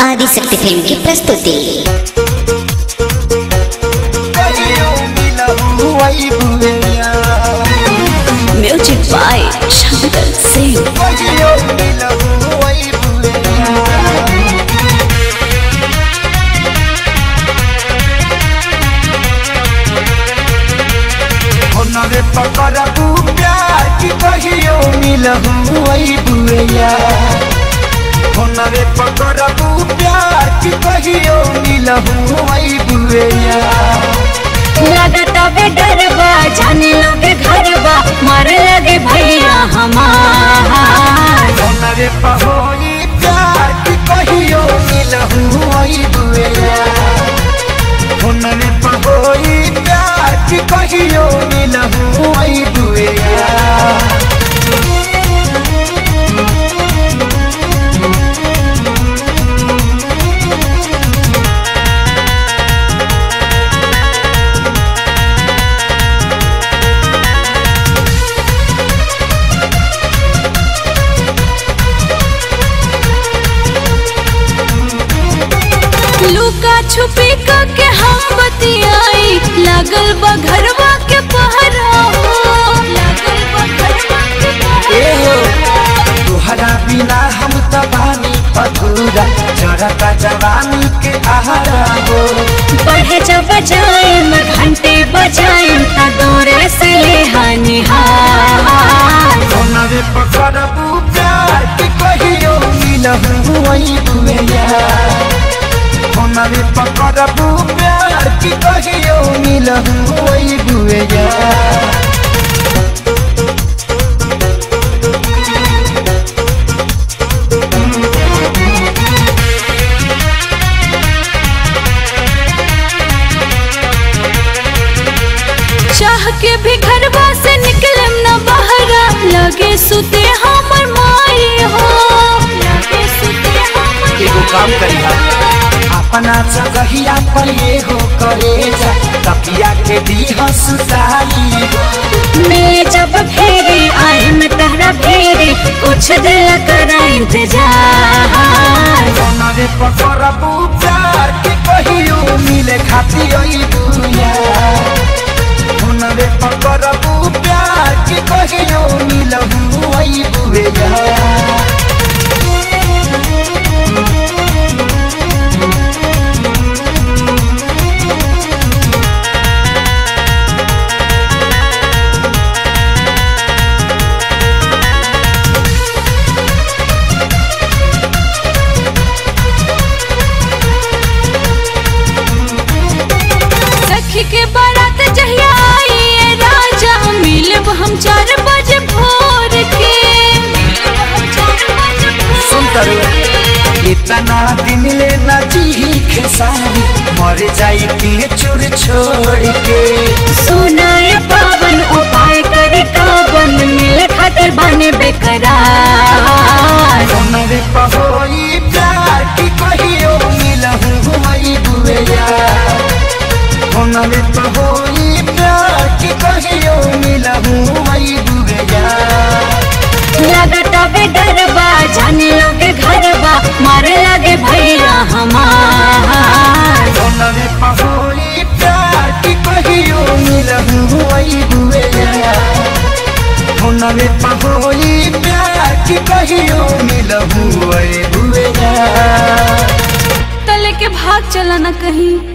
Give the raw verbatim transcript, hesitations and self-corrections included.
Adishakti film की प्रस्तुति। Music by Shankar Singh. रे पकड़बू प्यार की कहियो मिलहू वही बुएया। रे पकड़बू प्यार की कहियो मिलहू वही बुएया। लगता बे डरबा जाने लगे घरबा मारे लगे भैया हमार। रे पहोई प्यार की कहियो मिलहू वही बुएया। रे पहोई प्यार की कहियो मिलहू वही बुएया। लुका छुपी के हम बतियाई लागल बा घरवा के पहरा हो। लागल बा घरवा के पहरा। तुहरा बिना हम तबानी अधूरा जरता जवानी के आहारा हो। बढ़े जब बजाए मैं घंटे बजाए ता दौरे से ले हानिहार। रे पकड़बू प्यार की कहियो मिलहू वही बुएया। रे पकड़बू प्यार की कहियो मिलहू वही बुएया। चाह के भी घरवा से निकले न बहरा लगे सुते हमर माई हो। लगे सुते हमर एगो काम करिहा अपना जगहिया पर ये हो करे जा तकिया के दीह सुताई। मैं जब फेरी आई मैं तहरा फेरी कुछ दिल करा इंतजार। रे पकड़बू प्यार की कहियो मिले खाती बुया। रे पकड़बू प्यार की कहियो मिलहू वही बुएया। के बारात जहिया आई राजा मिलब हम चार बजे भोर के। सुन करो इतना दिन ले न जी खेसारी मर जाई के चुर छोड़ के। सुनाए पावन उपाय करे कावन मिल खातिर बने बेकरार। रे पहोई प्यार की कहियो मिलहू वही बुएया। रे पहोई प्यार की कहियो मिलहू वही बुएया। लगता बे डरबा जाने लगे घरबा मारे लगे भैया हमार। रे पहोई प्यार की कहियो मिलहू वही बुएया। रे पहोई प्यार की कहियो मिलहू वही बुएया। तले के भाग चला न कहीं।